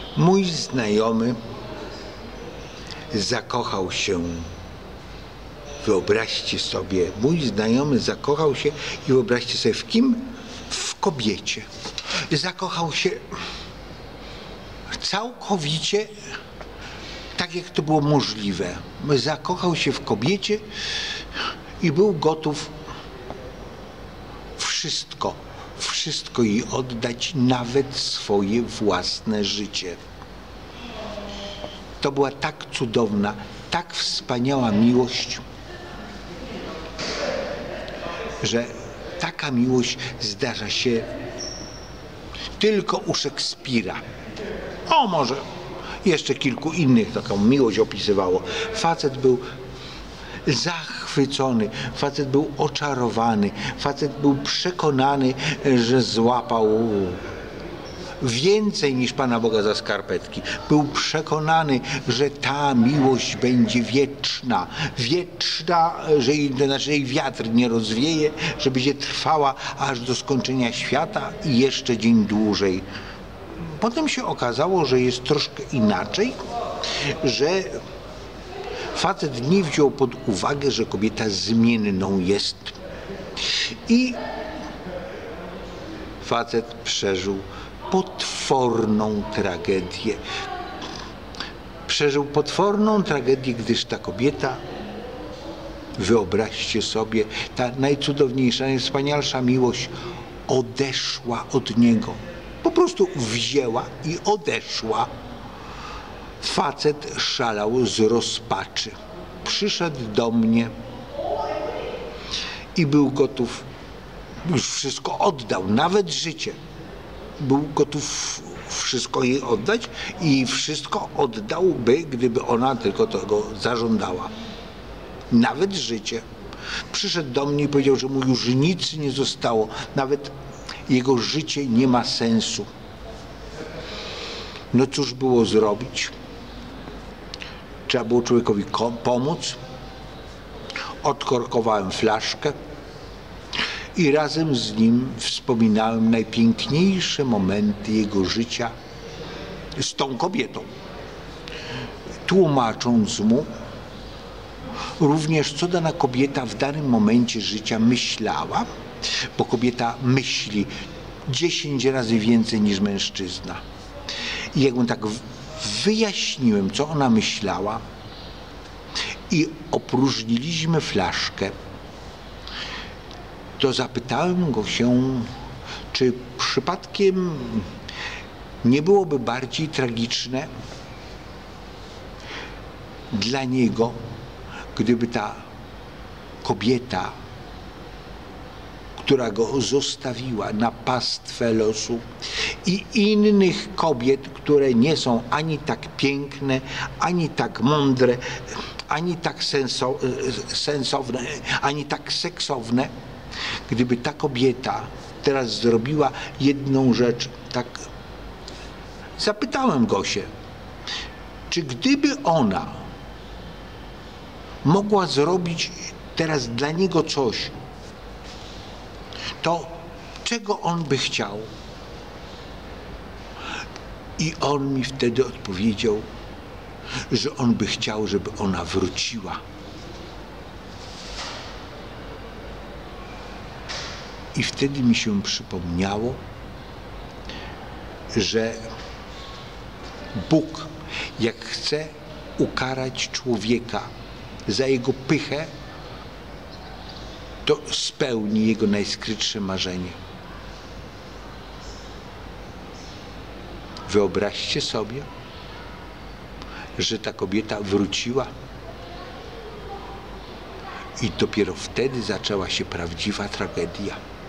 Mój znajomy zakochał się, wyobraźcie sobie, mój znajomy zakochał się i wyobraźcie sobie w kim? W kobiecie. Zakochał się całkowicie tak, jak to było możliwe. Zakochał się w kobiecie i był gotów wszystko jej oddać, nawet swoje własne życie. To była tak cudowna, tak wspaniała miłość, że taka miłość zdarza się tylko u Szekspira. O, może jeszcze kilku innych taką miłość opisywało. Facet był zachwycony, facet był oczarowany, facet był przekonany, że złapał więcej niż Pana Boga za skarpetki. Był przekonany, że ta miłość będzie wieczna, że jej wiatr nie rozwieje, że będzie trwała aż do skończenia świata i jeszcze dzień dłużej. Potem się okazało, że jest troszkę inaczej, że facet nie wziął pod uwagę, że kobieta zmienną jest i facet przeżył potworną tragedię. Przeżył potworną tragedię, gdyż ta kobieta, wyobraźcie sobie, ta najcudowniejsza, najwspanialsza miłość odeszła od niego. Po prostu wzięła i odeszła. Facet szalał z rozpaczy. Przyszedł do mnie i był gotów, już wszystko oddał, nawet życie. Był gotów wszystko jej oddać i wszystko oddałby, gdyby ona tylko tego zażądała. Nawet życie. Przyszedł do mnie i powiedział, że mu już nic nie zostało. Nawet jego życie nie ma sensu. No cóż było zrobić? Trzeba było człowiekowi pomóc. Odkorkowałem flaszkę i razem z nim wspominałem najpiękniejsze momenty jego życia z tą kobietą. Tłumacząc mu również, co dana kobieta w danym momencie życia myślała, bo kobieta myśli 10 razy więcej niż mężczyzna. I jak mu tak wyjaśniłem, co ona myślała i opróżniliśmy flaszkę, to zapytałem go się, czy przypadkiem nie byłoby bardziej tragiczne dla niego, gdyby ta kobieta, która go zostawiła na pastwę losu, i innych kobiet, które nie są ani tak piękne, ani tak mądre, ani tak sensowne, ani tak seksowne, gdyby ta kobieta teraz zrobiła jedną rzecz, tak zapytałem go się, czy gdyby ona mogła zrobić teraz dla niego coś, to czego on by chciał? I on mi wtedy odpowiedział, że on by chciał, żeby ona wróciła. I wtedy mi się przypomniało, że Bóg, jak chce ukarać człowieka za jego pychę, to spełni jego najskrytsze marzenie. Wyobraźcie sobie, że ta kobieta wróciła i dopiero wtedy zaczęła się prawdziwa tragedia.